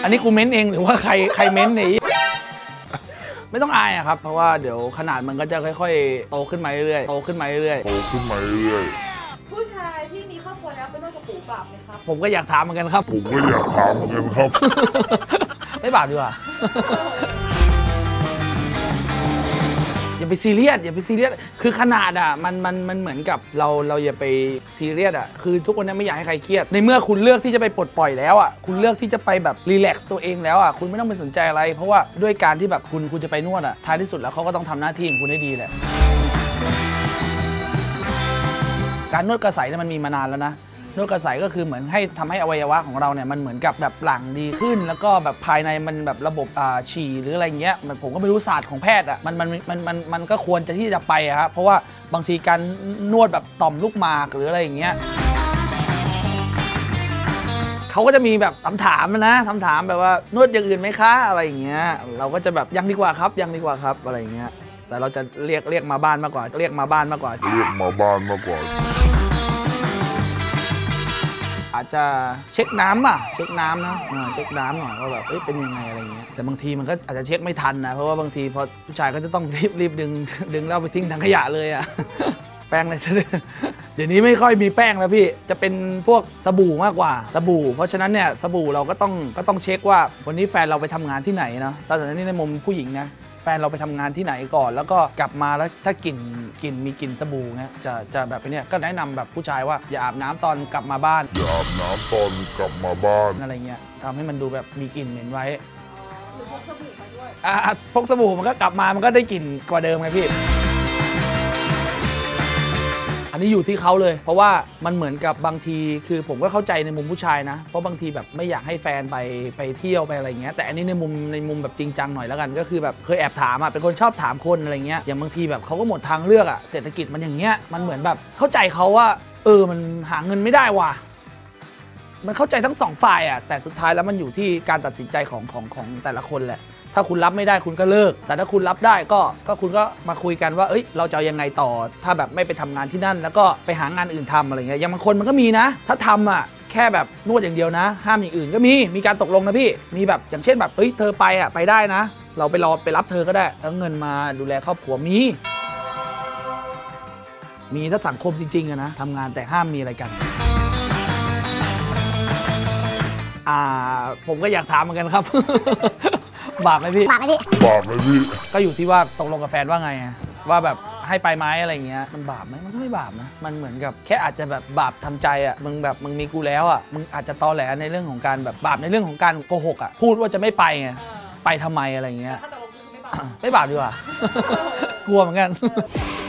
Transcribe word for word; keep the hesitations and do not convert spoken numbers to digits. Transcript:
อันนี้กูเม้นเองหรือว่าใครใครเม้นนี่ไม่ต้องอายอะครับเพราะว่าเดี๋ยวขนาดมันก็จะค่อยๆโตขึ้นมาเรื่อยๆโตขึ้นมาเรื่อยๆโตขึ้นมาเรื่อยๆผู้ชายที่มีครอบครัวแล้วเป็นนวดกับปู่บาปไหมครับผมก็อยากถามเหมือนกันครับผมก็อยากถามเหมือนกันครับไม่บาปดีกว่าอย่าไปซีเรียสอย่าไปซีเรียสคือขนาดอ่ะมันมันมันเหมือนกับเราเราอย่าไปซีเรียสอ่ะคือทุกคนนี้ไม่อยากให้ใครเครียดในเมื่อคุณเลือกที่จะไปปลดปล่อยแล้วอ่ะคุณเลือกที่จะไปแบบรีแลกซ์ตัวเองแล้วอ่ะคุณไม่ต้องไปสนใจอะไรเพราะว่าด้วยการที่แบบคุณคุณจะไปนวดอ่ะท้ายที่สุดแล้วเขาก็ต้องทำหน้าที่ของคุณให้ดีแหละการนวดกระใสเนี่ยมันมีมานานแล้วนะนวดกระใสก็คือเหมือนให้ทำให้อวัยวะของเราเนี่ยมันเหมือนกับแบบหลั่งดีขึ้นแล้วก็แบบภายในมันแบบระบบอ่าฉี่หรืออะไรเงี้ยผมก็ไม่รู้ศาสตร์ของแพทย์อ่ะมันมันมันมันมันก็ควรจะที่จะไปอะครับเพราะว่าบางทีการนวดแบบต่อมลูกหมากหรืออะไรอย่างเงี้ยเขาก็จะมีแบบคำถามนะคำถามแบบว่านวดอย่างอื่นไหมคะอะไรอย่างเงี้ยเราก็จะแบบยังดีกว่าครับยังดีกว่าครับอะไรอย่างเงี้ยแต่เราจะเรียกเรียกมาบ้านมากกว่าเรียกมาบ้านมากกว่าเรียกมาบ้านมากกว่าอาจจะเช็คน้ำอ่ะเช็คน้ำนะเช็คน้ำหน่อยว่าแบบเอ้ยเป็นยังไงอะไรเงี้ยแต่บางทีมันก็อาจจะเช็คไม่ทันนะเพราะว่าบางทีพอผู้ชายก็จะต้องรีบรีบดึงดึงแล้วไปทิ้งถังขยะเลยอ่ะแป้งอะไรซะเดี๋ยวนี้ไม่ค่อยมีแป้งแล้วพี่จะเป็นพวกสบู่มากกว่าสบู่เพราะฉะนั้นเนี่ยสบู่เราก็ต้องก็ต้องเช็คว่าวันนี้แฟนเราไปทำงานที่ไหนเนาะตอนนี้ในมุมผู้หญิงนะแฟนเราไปทำงานที่ไหนก่อนแล้วก็กลับมาแล้วถ้ากลิ่นกลิ่นมีกลิ่นสบู่เงี้ยจะจะแบบเนี้ยก็แนะนำแบบผู้ชายว่าอย่าอาบน้ำตอนกลับมาบ้านอย่าอาบน้ำตอนกลับมาบ้านอะไรเงี้ยทำให้มันดูแบบมีกลิ่นเหม็นไว้หรือพกสบู่มาด้วยอ่ะพกสบู่มันก็กลับมามันก็ได้กลิ่นกว่าเดิมไงพี่อันนี้อยู่ที่เขาเลยเพราะว่ามันเหมือนกับบางทีคือผมก็เข้าใจในมุมผู้ชายนะเพราะบางทีแบบไม่อยากให้แฟนไปไปเที่ยวไปอะไรเงี้ยแต่อันนี้ในมุมในมุมแบบจริงจังหน่อยแล้วกันก็คือแบบเคยแอบถามอ่ะเป็นคนชอบถามคนอะไรเงี้ยอย่างบางทีแบบเขาก็หมดทางเลือกอ่ะเศรษฐกิจมันอย่างเงี้ยมันเหมือนแบบเข้าใจเขาว่าเออมันหาเงินไม่ได้ว่ะมันเข้าใจทั้งสองฝ่ายอ่ะแต่สุดท้ายแล้วมันอยู่ที่การตัดสินใจของของของแต่ละคนแหละถ้าคุณรับไม่ได้คุณก็เลิกแต่ถ้าคุณรับได้ก็ก็คุณก็มาคุยกันว่าเอ้ยเราจะยังไงต่อถ้าแบบไม่ไปทำงานที่นั่นแล้วก็ไปหางานอื่นทำอะไรเงี้ยอย่างบางคนมันก็มีนะถ้าทำอ่ะแค่แบบนวดอย่างเดียวนะห้ามอย่างอื่นก็มีมีการตกลงนะพี่มีแบบอย่างเช่นแบบเฮ้ยเธอไปอ่ะไปได้นะเราไปรอไปรับเธอก็ได้แล้วเงินมาดูแลครอบครัวมีมีถ้าสังคมจริงๆอะนะทำงานแต่ห้ามมีอะไรกันอ่าผมก็อยากถามเหมือนกันครับบาปไหมพี่บาปไหมพี่บาปไหมพี่ก็อยู่ที่ว่าตกลงกับแฟนว่าไงว่าแบบให้ไปไหมอะไรเงี้ยมันบาปไหมมันก็ไม่บาปนะมันเหมือนกับแค่อาจจะแบบบาปทำใจอ่ะมึงแบบมึงมีกูแล้วอ่ะมึงอาจจะตอแหลในเรื่องของการแบบบาปในเรื่องของการโกหกอ่ะพูดว่าจะไม่ไปไงไปทำไมอะไรเงี้ยไม่บาปดีกว่ากลัวเหมือนกัน